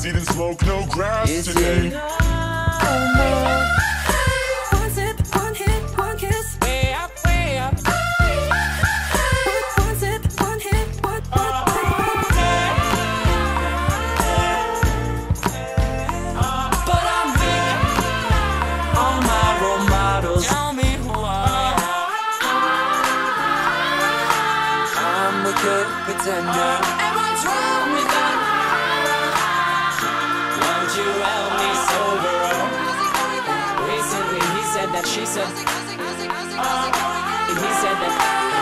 didn't smoke no grass Is today. it no more? One sip, one hit, one kiss. Way up, way up. One sip, one hit, one. But I'm big. All my role models tell me who I am. I'm a good pretender. And what's wrong with that? Won't you help me sober up? Recently he said that she said, he said that